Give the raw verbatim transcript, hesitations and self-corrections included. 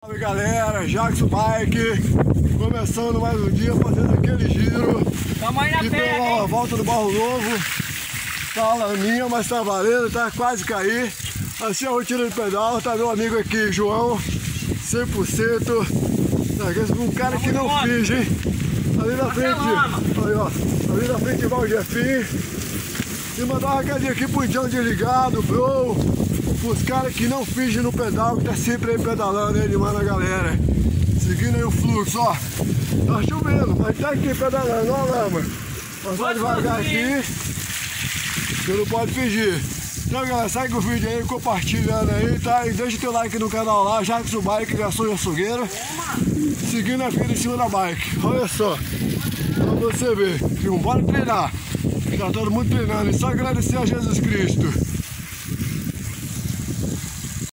Salve galera, Jackson Bike, começando mais um dia, fazendo aquele giro. Tamo aí na e pega, pela volta do Barro Novo. Tá uma laminha, mas tá valendo, tá quase cair. Assim é a rotina de pedal, tá meu amigo aqui, João, cem por cento. Um cara que não finge, hein? Ali na frente, ali, ó, ali na frente vai o Jefinho. E mandar um recadinho aqui pro Indião Desligado, bro. Os caras que não fingem no pedal, que tá sempre aí pedalando aí, animando a galera. Seguindo aí o fluxo, ó. Tá chovendo, mas tá aqui pedalando, ó a lama. Passar devagar aqui, você não pode fingir. Então galera, segue o vídeo aí, compartilhando aí, tá? E deixa o teu like no canal lá, Jackson Bike, Garçom e Açougueiro. Seguindo a vida em cima da bike. Olha só, pra você ver. Filho, bora treinar. Tá todo mundo treinando. E só agradecer a Jesus Cristo.